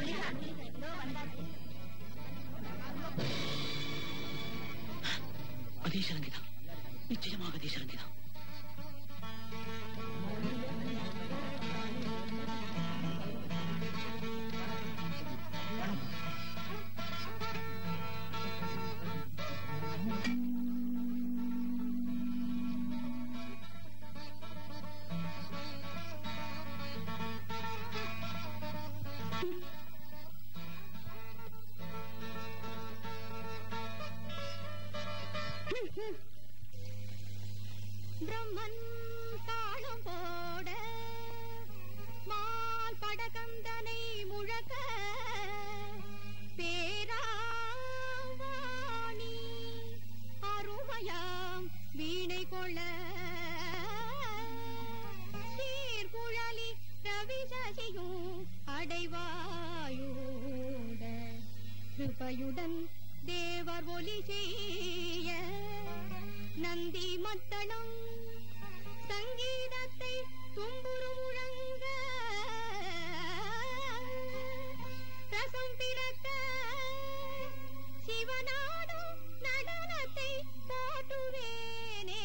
அதே சலங்கிதான், நிச்சயமாக அதே சலங்கிதான். பிரம்மன் தாளம் போட மால் படகந்தனை முழக்க பேராவாணி அருமையாம் வீணை கொள்ள சீர்குழலி ரவி சசியும் அடைவாயூட கிருபையுடன் தேவர் ஒலி செய்ய நந்தி மத்தளம் சங்கீதத்தை தும்புரு முழங்க ரசம் பிறக்க சிவனாடும் நடனத்தை பாட்டுவேனே.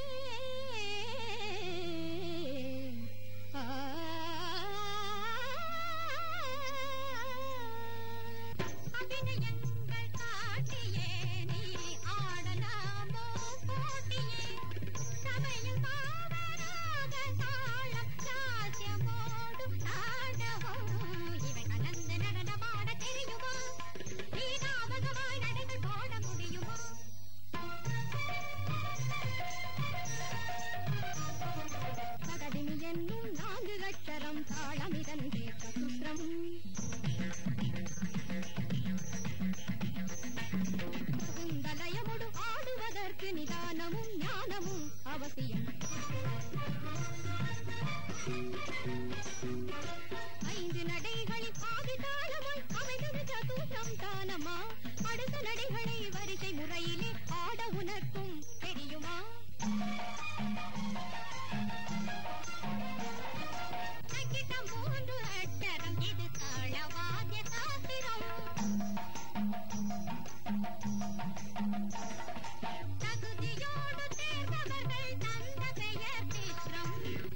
அபிநயங்கள் காட்டியே நீ ஆடலாமோ போட்டியே சபையில் பாவராக தாளம் சாத்தியமோடும் தாண்டவம் இவை கலந்து நடன பாட தெரியுமா? நீ ஞாபகமாய் நடந்து போட முடியுமா? சகதினி என்னும் 4 அக்ஷரம் தாளமிதன்றே சதுத்திரம் குந்தலயமுடு ஆடுவதற்கு நிதானமும் ஞானமும் அவசியம். 5 நடைகளில் ஆதி தாளமாய் அமைந்தது சதுத்திரம் தானமா? அடுத்த நடைகளை வரிசை முறையிலே ஆட உனக்கும் தெரியுமா? சங்கிட்டம் 3 அக்ஷரம் இது தாளவாத்திய சாஸ்திரம். தகுதியோடு தேர்ந்தவர்கள் தந்த பெயர் சித்திரம்.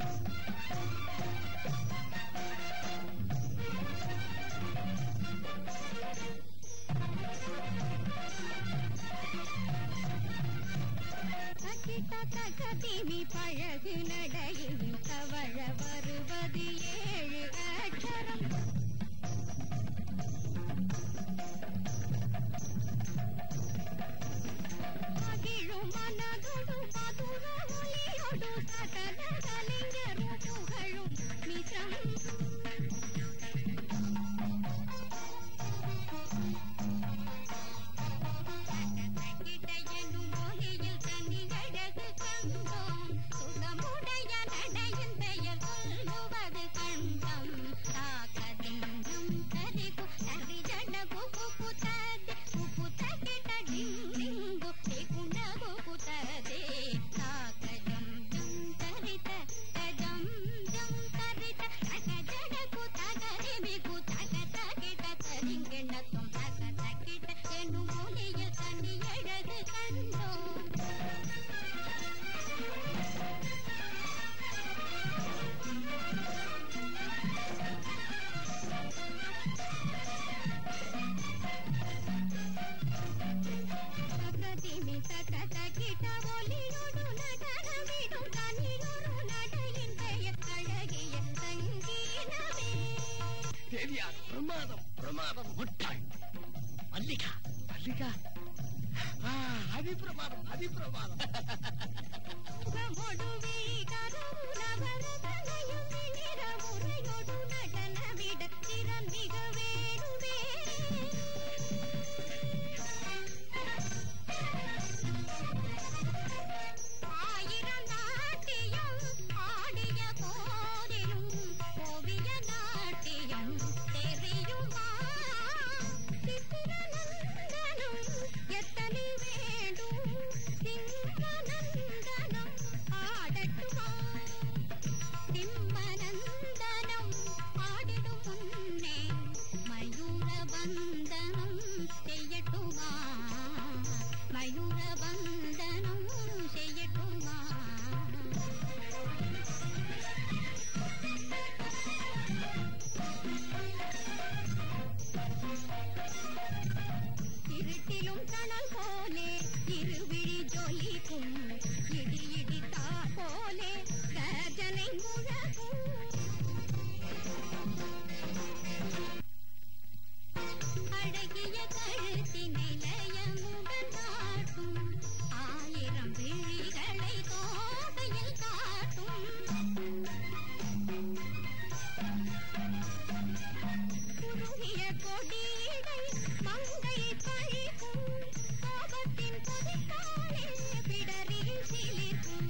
சகிட்ட தகதிமி பழகு நடையில் தவழ வருவது 7 அக்ஷரம். மகிழும் மனதொடு மதுர ஒலியொடு சகல கலைஞரும் புகழும் மிசம். சகிட்ட எனும் மொழியில் தனி அழகு கண்டோம். சுகமுடைய நடையின் பெயர் சொல்லுவது கண்டம். தாக்கதிங்கம் கரிகு நரி ஜட புகு புத்தது புத்தகிட்ட டிங்கு குணகு புத்ததே. தாக்கஜம் ஜம் தரித கஜம் ஜம் தரித தக ஜடகு தகரி மிகு தக தகிட்ட தரிங்கெண்ணத்தும் தக தகிட்ட எனும் மொழியில் தனி அழகு கண்டோம். சகதிமி தக தகிட்ட ஒலியோடு நடனமிடும் தனியொரு நடையின் பெயர் அழகிய சங்கீதமே. தேவியார் பிரமாதம், பிரமாதம். முட்டாள் மல்லிகா, மல்லிகா அதிபிரமாதம், அதிபிரமாதம். முகமொடு விழி கருணவரதனையும் நிற முறையொடு நடனமிட திறன் மிக வேணுமே. ஆயிரம் நாட்டியம் ஆடிய போதிலும் ஓவிய நாட்டியம் தெரியுமா? சித்திரநந்தனம் எத்தனை வேண்டும் சிம்மநந்தனம் ஆடட்டுமா? சிம்மநந்தனம் ஆடிடும் முன்னே கொடியடை மங்கையை பழிக்கும் கோபத்தின் கொதித்தாலே பிடரில் சிலிர்க்கும்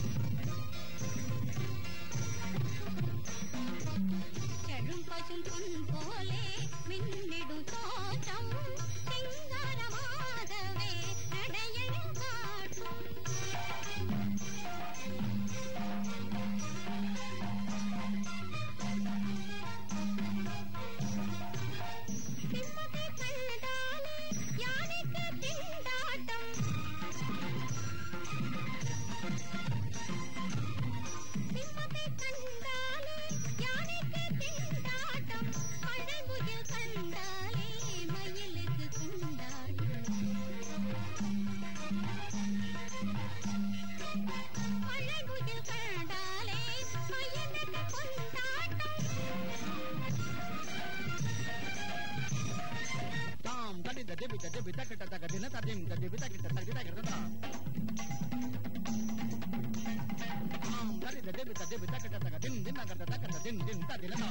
செழும் பசும் பொன் போலே மின்னிடும் தோற்றம் சிங்காரமாகவே நடையையும் காட்டும் சிம்மத்தை கண்டாலே யானைக்கு திண்டாட்டம் சிம்மத்தை கண்டாலே யானைக்கு திண்டாட்டம் பழங்குயில் கண்டாலே மயிலுக்கு குண்டாட்டம் பழங்குயில் கண்டாலே மயிலுக்கு குண்டாட்டம் தாம் தடி தடி பிட்ட தடி தக்கட்ட தக்க தின தடிம் தடி பிட்ட கிட்ட தடி தக்கறதா தாம் தடி தடி பிட்ட தடி தக்கட்ட தக்க தின் தின் தக்கட்ட தக்கட்ட தின் தின் தடிலதா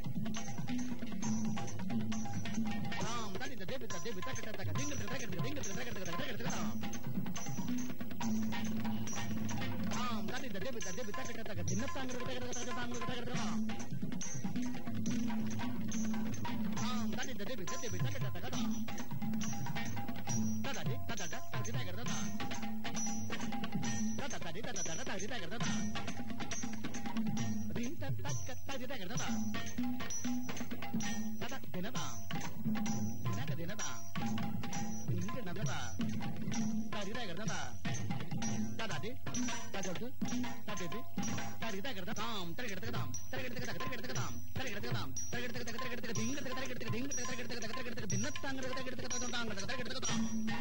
தாம் தடி தடி பிட்ட தடி தக்கட்ட தக்க தின் தின் தக்கட்ட தின் தின் தக்கட்ட தக்கறதா தாம் தடி தடி பிட்ட தடி தக்கட்ட தக்க தின் தாங்கற தக்கட்ட தக்கறதா தடி தடி பிட்ட தடி தக்கட்ட தக்கதா தடி தடட தடி தக்கறதா தடி தடட தடி தக்கறதா ரின் தக்க தடி தக்கறதா தட தினதா தினக தினதா இங்க நகதா தடி தக்கறதா தடடி தடடு தடடி தடி தக்கறதா தாம் தரகடதா தரகடதா தரகடதா தரகடதா தரகடதா தரகடதா திங்க தரகடதா திங்க தரகடதா தரகடதா தின்னத்தாங்க தரகடதா தரகடதா தரகடதா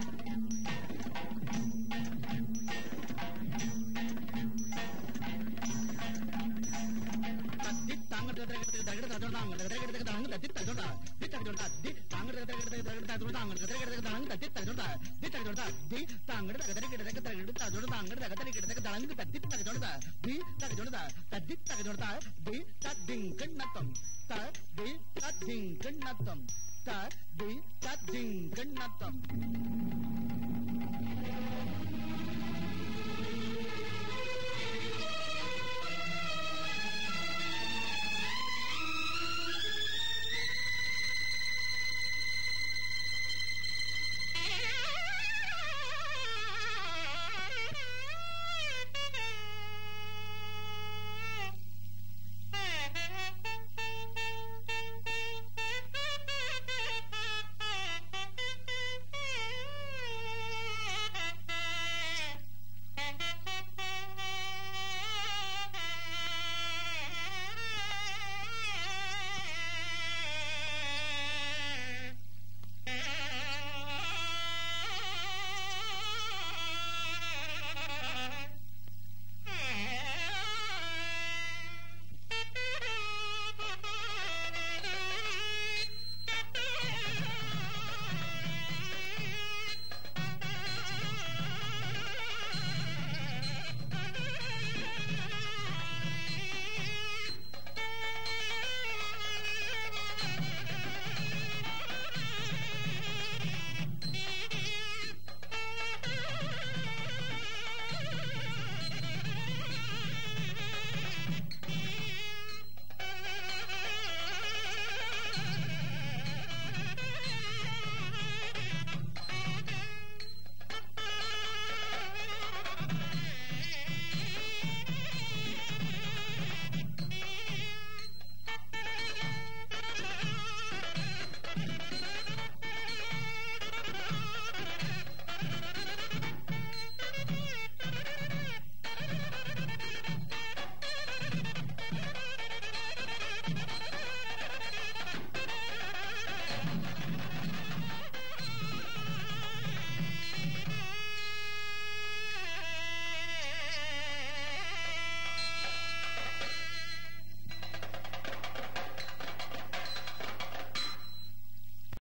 தத்தி தாங்க தரகடதா தரகடதா தரகடதா தரகடதா தாங்க தத்தி தரகடதா தி தரகடதா தி தாங்க தரகடதா தரகடதா தாங்க தரகடதா தாங்க தத்தி தரகடதா தி தரகடதா தி தாங்க தரகடதா தரகடதா தாங்க தரகடதா தாங்க தத்தி தரகடதா தி தரகடதா தத்தி தரகடதா தி தத்திங் கண்ணத்தம் த தி தத்திங் கண்ணத்தம் த தி தத்திங் கண்ணத்தம்